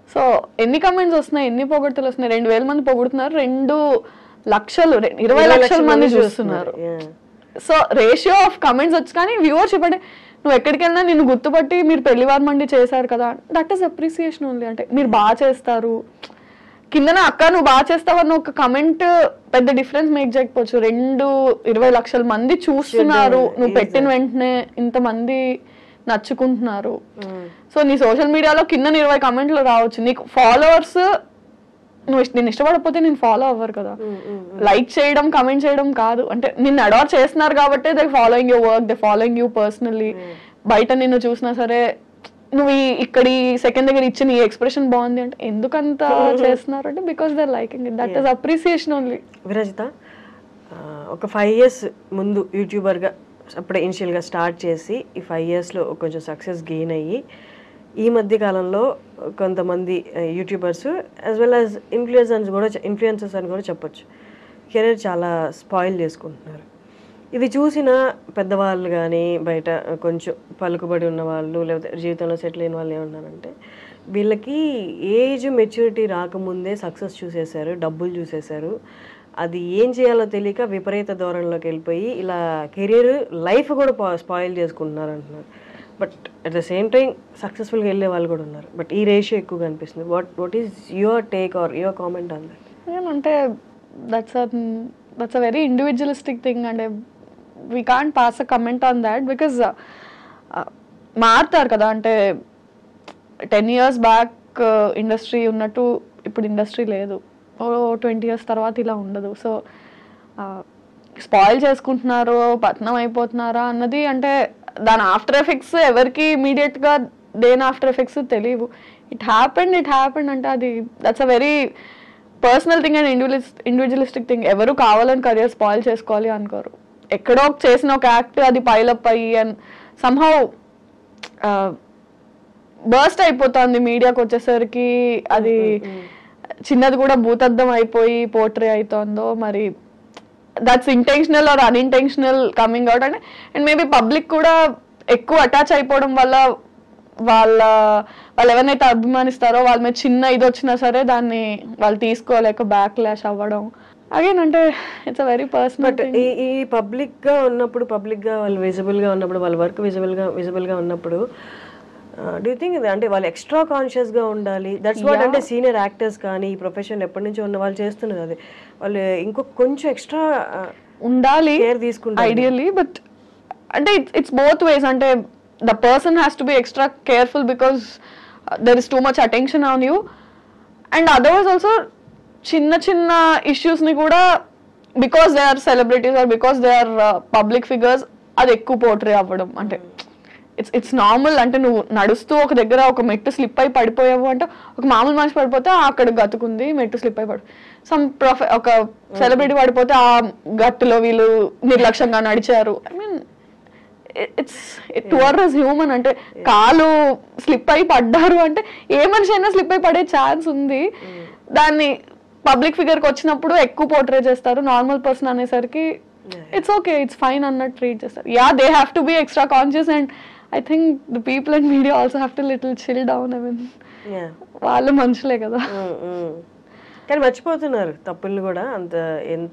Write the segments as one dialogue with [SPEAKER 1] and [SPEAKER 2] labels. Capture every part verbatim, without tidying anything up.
[SPEAKER 1] So ఎన్ని comments వస్తున్నాయి, ఎన్ని పొగడ్తలు వస్తున్నాయి? రెండు వేల మంది పొగుడుతున్నారు, రెండు లక్షలు ఇరవై లక్షల మంది చూస్తున్నారు. సో రేషియో ఆఫ్ కమెంట్స్ వచ్చి కానీ వ్యూవర్షిప్ అంటే నువ్వు ఎక్కడికి వెళ్ళినా నిన్ను గుర్తుపట్టి మీరు పెళ్లివారు మండి చేశారు కదా, దట్ ఈస్ అప్రిసియేషన్ ఓన్లీ. అంటే మీరు బాగా చేస్తారు, కిందన అక్క నువ్వు బాగా చేస్తావు అన్న ఒక కమెంట్ పెద్ద డిఫరెన్స్ మేక్ చేయకపోవచ్చు. రెండు ఇరవై లక్షల మంది చూస్తున్నారు, నువ్వు పెట్టిన వెంటనే ఇంతమంది నచ్చుకుంటున్నారు. సో నీ సోషల్ మీడియాలో కింద ఇరవై కమెంట్లు రావచ్చు, నీకు ఫాలోవర్స్ నువ్వు నేను ఇష్టపడకపోతే నేను ఫాలో అవ్వరు కదా. లైక్ చేయడం కమెంట్ చేయడం కాదు, అంటే నిన్ను అడార్ చేస్తున్నారు కాబట్టి they following you work, they following you personally. బయట నిన్ను చూసినా సరే నువ్వు ఇక్కడ సెకండ్ దగ్గర ఇచ్చిన ఈ ఎక్స్ప్రెషన్ బాగుంది అంటే ఎందుకంత చేస్తున్నారు అంటే because they liking it, that is appreciation only.
[SPEAKER 2] Virajitha, ఒక ఫైవ్ ఇయర్స్ ముందు యూట్యూబర్గా అప్పుడే ఇనిషియల్గా స్టార్ట్ చేసి ఈ ఫైవ్ ఇయర్స్లో కొంచెం సక్సెస్ గెయిన్ అయ్యి ఈ మధ్య కాలంలో కొంతమంది YouTubers as well as influencers కూడా ఇన్ఫ్లుయెన్సర్స్ అని కూడా చెప్పొచ్చు కెరీర్ చాలా స్పాయిల్ చేసుకుంటున్నారు. ఇది చూసిన పెద్దవాళ్ళు కానీ బయట కొంచెం పలుకుబడి ఉన్న వాళ్ళు లేకపోతే జీవితంలో సెటిల్ అయిన వాళ్ళు ఏమన్నారంటే వీళ్ళకి ఏజ్ మెచ్యూరిటీ రాకముందే సక్సెస్ చూసేశారు, డబ్బులు చూసేశారు, అది ఏం చేయాలో తెలియక విపరీత ధోరణిలోకి వెళ్ళిపోయి ఇలా కెరీర్ లైఫ్ కూడా స్పాయిల్ చేసుకుంటున్నారు అంటున్నారు. But at the same time సక్సెస్ఫుల్గా వెళ్ళే వాళ్ళు కూడా ఉన్నారు. బట్ ఈ రేషియో ఎక్కువగా అనిపిస్తుంది. What what is your take or your comment on that?
[SPEAKER 1] అంటే that's that's a very individualistic thing. అంటే we can't pass a comment on that because మారుతారు కదా. అంటే టెన్ ఇయర్స్ బ్యాక్ ఇండస్ట్రీ ఉన్నట్టు ఇప్పుడు ఇండస్ట్రీ లేదు, ఓ ట్వంటీ ఇయర్స్ తర్వాత ఇలా ఉండదు. సో స్పాయిల్ చేసుకుంటున్నారు, పతనం అయిపోతున్నారా అన్నది అంటే దాని ఆఫ్టర్ ఎఫెక్ట్స్ ఎవరికి ఇమీడియట్గా దేని ఆఫ్టర్ ఎఫెక్ట్స్ తెలియవు. ఇట్ హ్యాపెండ్ ఇట్ హ్యాపెండ్ అంటే అది that's a very personal thing and individualist individualistic thing. ఎవరు కావాలని కెరియర్ స్పాయిల్ చేసుకోవాలి అనుకోరు. ఎక్కడో చేసిన ఒక యాక్ట్ అది పైలప్ అయ్యి అండ్ సమ్హౌ బర్స్ట్ అయిపోతుంది మీడియాకి వచ్చేసరికి, అది చిన్నది కూడా భూతద్దం అయిపోయి పోర్ట్రే అవుతుందో మరి that's intentional or unintentional coming out. అంటే అండ్ మేబీ పబ్లిక్ కూడా ఎక్కువ అటాచ్ అయిపోవడం వల్ల వాళ్ళ వాళ్ళు ఎవరినైతే అభిమానిస్తారో వాళ్ళ మీద చిన్న ఇది వచ్చినా సరే దాన్ని వాళ్ళు తీసుకోలేక బ్యాక్ లాష్ అవ్వడం అగైన్. అంటే ఇట్స్ అ వెరీ పర్సనల్.
[SPEAKER 2] ఈ పబ్లిక్గా ఉన్నప్పుడు పబ్లిక్గా వాళ్ళు విజిబుల్గా ఉన్నప్పుడు వాళ్ళ వర్క్ విజిబుల్గా విజిబుల్గా ఉన్నప్పుడు డూ యూ థింక్ అంటే వాళ్ళు ఎక్స్ట్రా కాన్షియస్గా ఉండాలి? దట్స్ వాట్ అంటే సీనియర్ యాక్టర్స్ కానీ ఈ ప్రొఫెషన్ ఎప్పటి నుంచో ఉన్న వాళ్ళు చేస్తున్నారు, అది వాళ్ళు ఇంకొక కొంచెం ఎక్స్ట్రా
[SPEAKER 1] ఉండాలి
[SPEAKER 2] కేర్ తీసుకుంటారు
[SPEAKER 1] ఐడియల్లీ. బట్ అంటే ఇట్స్ ఇట్స్ బోత్ వేస్. అంటే the person has to be extra careful because there is too much attention on you. And otherwise also చిన్న చిన్న ఇష్యూస్ని కూడా because they are celebrities or because they are public figures అది ఎక్కువ portray అవ్వడం. అంటే it's it's normal. అంటే నువ్వు నడుస్తూ ఒక దగ్గర ఒక మెట్టు స్లిప్ అయి పడిపోయావు అంటే ఒక మామూలు మనిషి పడిపోతే అక్కడ గతుకుంది మెట్టు స్లిప్ అయి పడి సమ్ ప్రొఫె ఒక సెలబ్రిటీ పడిపోతే ఆ గట్టులో వీళ్ళు నిర్లక్ష్యంగా నడిచారు. I mean it's towards human. అంటే కాలు స్లిప్ అయి పడ్డారు అంటే ఏ మనిషి అయినా స్లిప్ అయి పడే ఛాన్స్ ఉంది. దాన్ని పబ్లిక్ ఫిగర్కి వచ్చినప్పుడు ఎక్కువ పోర్ట్రే చేస్తారు, నార్మల్ పర్సన్ అనేసరికి ఇట్స్ ఓకే ఇట్స్ ఫైన్ అన్నట్టు ట్రీట్ చేస్తారు. Yeah they have to be extra conscious and I think the people in media also have to little chill down. I mean, yeah, వాళ్ళు మనుషులే కదా.
[SPEAKER 2] కానీ మర్చిపోతున్నారు తప్పుల్ని కూడా. అంత ఎంత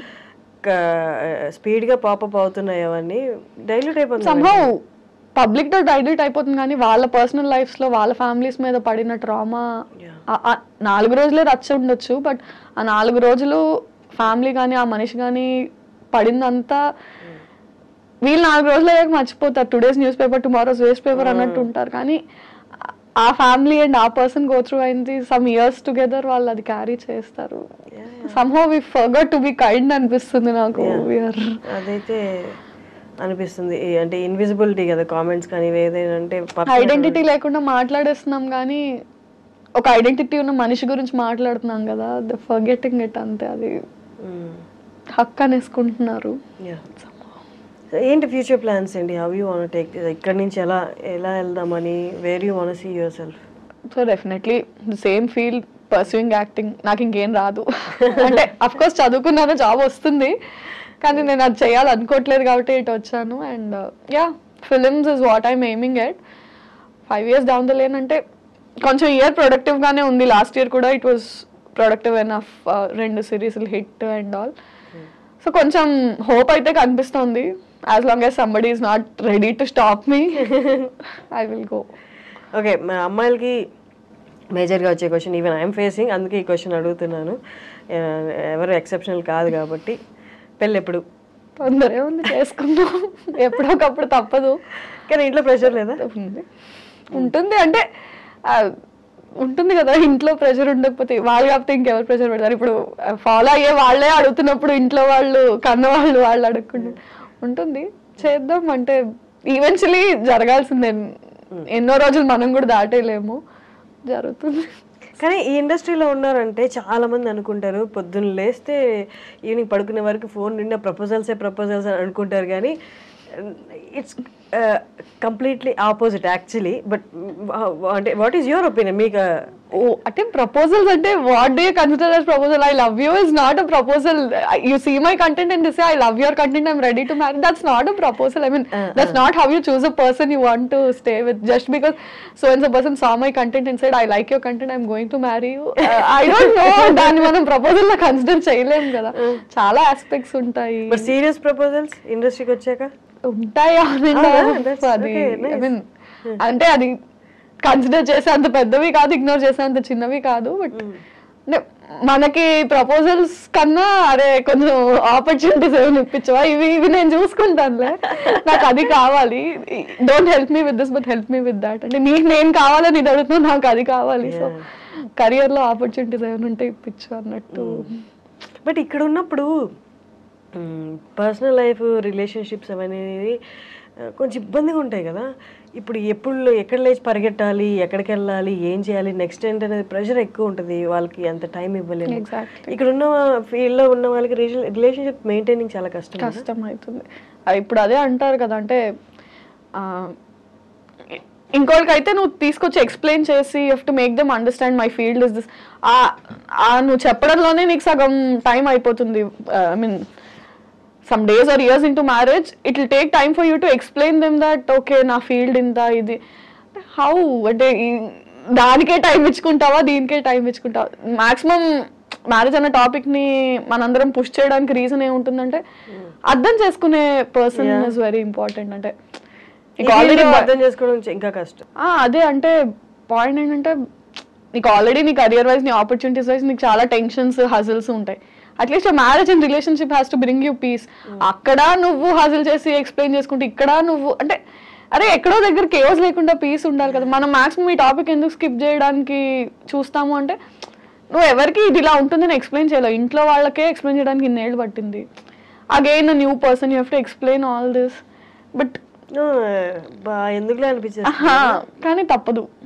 [SPEAKER 2] స్పీడ్గా పాపప్ అవుతున్నాయి అవన్నీ డైల్యూట్ అయిపోతుంది.
[SPEAKER 1] somehow పబ్లిక్ తో డైల్యూట్ అయిపోతుంది కానీ వాళ్ళ పర్సనల్ లైఫ్స్ లో వాళ్ళ ఫ్యామిలీస్ మీద పడిన ట్రామా నాలుగు రోజులే రచ్చ ఉండొచ్చు. బట్ ఆ నాలుగు రోజులు ఫ్యామిలీ కానీ ఆ మనిషి కానీ పడిందంతా వీళ్ళు నాలుగు రోజులు అయ్యాక మర్చిపోతారు. Today's news paper tomorrow's waste paper అన్నట్టు ఉంటారు. కానీ ఆ ఫ్యామిలీ అండ్ ఆ పర్సన్ గో త్రూ అయింది సమ్ ఇయర్స్ టుగెదర్, వాళ్ళు అది క్యారీ చేస్తారు. Somehow we forgot to be kind అనిపిస్తుంది నాకు.
[SPEAKER 2] అదైతే అనిపిస్తుంది. అంటే ఇన్విజిబిలిటీ కదా కామెంట్స్ కానీ ఏదైనా అంటే
[SPEAKER 1] ఐడెంటిటీ లేకుండా మాట్లాడేస్తున్నాం కానీ ఒక ఐడెంటిటీ ఉన్న మనిషి గురించి మాట్లాడుతున్నాం కదా, ద ఫర్గెటింగ్ ఇట్ అంతే. అది హక్ అనేసుకుంటున్నారు.
[SPEAKER 2] ఏంటి ఫ్యూచర్ ప్లాన్స్ అండి? హౌ యూ వాంట్ టేక్ ఇక్కడ నుంచి ఎలా ఎలా వెళ్దామని, where you want see your self?
[SPEAKER 1] So definitely the same field pursuing acting. నాకు ఇంకేం రాదు. అంటే అఫ్ కోర్స్ చదువుకున్నాను, జాబ్ వస్తుంది, కానీ నేను అది చేయాలనుకోవట్లేదు కాబట్టి ఇటు వచ్చాను. And yeah films is what I'm aiming at. Five years down the lane అంటే కొంచెం ఇయర్ ప్రొడక్టివ్ గానే ఉంది. లాస్ట్ ఇయర్ కూడా ఇట్ వాస్ ప్రొడక్టివ్ ఎనఫ్, రెండు సిరీస్లు హిట్ అండ్ ఆల్. సో కొంచెం హోప్ అయితే కనిపిస్తుంది. As long as somebody is not ready to stop me, I will go.
[SPEAKER 2] Okay, మా అమ్మాయిలకి మేజర్గా వచ్చే క్వశ్చన్ ఈవెన్ ఐఎమ్ ఫేసింగ్, అందుకే ఈ క్వశ్చన్ అడుగుతున్నాను. ఎవరు ఎక్సెప్షనల్ కాదు కాబట్టి, పెళ్ళి ఎప్పుడు?
[SPEAKER 1] తొందరే ఉంది, చేసుకుందాం ఎప్పుడొకప్పుడు, తప్పదు.
[SPEAKER 2] కానీ ఇంట్లో ప్రెషర్ లేదా?
[SPEAKER 1] ఉంది, ఉంటుంది. అంటే ఉంటుంది కదా, ఇంట్లో ప్రెషర్ ఉండకపోతే వాళ్ళు కాకపోతే ఇంకెవరు ప్రెషర్ పెడతారు? ఇప్పుడు ఫాలో అయ్యే వాళ్ళే అడుగుతున్నప్పుడు ఇంట్లో వాళ్ళు కన్న వాళ్ళు వాళ్ళు అడగకుండా ఉంటుంది. చేద్దాం అంటే ఈవెన్చువలీ జరగాల్సిందే. ఎన్నో రోజులు మనం కూడా దాటేయలేము, జరుగుతుంది.
[SPEAKER 2] కానీ ఈ ఇండస్ట్రీలో ఉన్నారంటే చాలా మంది అనుకుంటారు పొద్దున్న లేస్తే ఈవినింగ్ పడుకునే వరకు ఫోన్ నిండా ప్రపోజల్సే ప్రపోజల్స్ అని అనుకుంటారు. కానీ it's completely opposite actually. But అంటే వాట్ ఈస్ యువర్ ఒపీనియన్? మీకు
[SPEAKER 1] అంటే ప్రపోజల్స్ అంటే what do you consider as proposal? I love you is not a proposal. You see my content and say I love your content, I'm ready to marry. That's not a proposal. I mean that's not how you choose a person you want to stay with. Just because so and so person saw my content and said I like your content, I'm going to marry you. I don't know, దాన్ని మనం proposal లా consider చేయలేము కదా, చాలా aspects ఉంటాయి.
[SPEAKER 2] But serious proposals ఇండస్ట్రీకి వచ్చాక
[SPEAKER 1] ఉంటాయి. అది ఐ మీన్ అంటే అది కన్సిడర్ చేసే అంత పెద్దవి కాదు, ఇగ్నోర్ చేసే అంత చిన్నవి కాదు. బట్ అంటే మనకి ప్రపోజల్స్ కన్నా అరే కొంచెం ఆపర్చునిటీస్ ఏమైనా ఇప్పించవా, ఇవి ఇవి నేను చూసుకుంటానులే, నాకు అది కావాలి, don't help me with this but help me with that. అంటే నీకు నేను కావాలని ఇది అడుగుతున్నా, నాకు అది కావాలి. సో కెరియర్లో ఆపర్చునిటీస్ ఏమైనా ఉంటే ఇప్పించు అన్నట్టు.
[SPEAKER 2] బట్ ఇక్కడ ఉన్నప్పుడు పర్సనల్ లైఫ్ రిలేషన్షిప్స్ అనేది కొంచెం ఇబ్బందిగా ఉంటాయి కదా. ఇప్పుడు ఎప్పుడు ఎక్కడ లేచి పరిగెట్టాలి, ఎక్కడికి వెళ్ళాలి, ఏం చేయాలి, నెక్స్ట్ ఏంటనేది ప్రెషర్ ఎక్కువ ఉంటుంది. వాళ్ళకి అంత టైం ఇవ్వలేదు. ఇక్కడ ఉన్న ఫీల్డ్లో ఉన్న వాళ్ళకి రిలేషన్షిప్ మెయింటైనింగ్ చాలా కష్టం
[SPEAKER 1] కష్టం అవుతుంది. ఇప్పుడు అదే అంటారు కదా, అంటే ఇంకోటికైతే నువ్వు తీసుకొచ్చి ఎక్స్ప్లెయిన్ చేసి you have to make them understand my field is this. నువ్వు చెప్పడంలోనే నీకు సగం టైం అయిపోతుంది. I mean some days or years into marriage, it will take time for you to explain them that okay na field inta idi how ante danike time ichukuntava deenike time ichukuntava. maximum marriage అనే topic ని మనందరం push చేయడానికి reason ఏముంటుందంటే అర్థం చేసుకునే person is very important. అంటే
[SPEAKER 2] already అర్థం చేసుకోవడం ఇంకా కష్టం.
[SPEAKER 1] అదే అంటే పాయింట్ ఏంటంటే నీకు ఆల్రెడీ నీ కెరియర్ వైజ్, నీ ఆపర్చునిటీస్ వైజ్ నీకు చాలా టెన్షన్స్, హజిల్స్ ఉంటాయి. At least marriage and relationship has to bring you peace. అక్కడ నువ్వు హజిల్ చేసి ఎక్స్ప్లెయిన్ చేసుకుంటే ఇక్కడ నువ్వు అంటే అరే ఎక్కడో దగ్గర కేవస్ లేకుండా పీస్ ఉండాలి కదా. మనం మాక్సిమం ఈ టాపిక్ ఎందుకు స్కిప్ చేయడానికి చూస్తాము అంటే నువ్వు ఎవరికి ఇది ఇలా ఉంటుంది నేను ఎక్స్ప్లెయిన్ చేయలేవు. ఇంట్లో వాళ్ళకే ఎక్స్ప్లెయిన్ చేయడానికి ఇన్నేళ్ళు పట్టింది. Again new person you have to explain all this. But
[SPEAKER 2] ఎందుకులే అనిపించింది,
[SPEAKER 1] కానీ తప్పదు.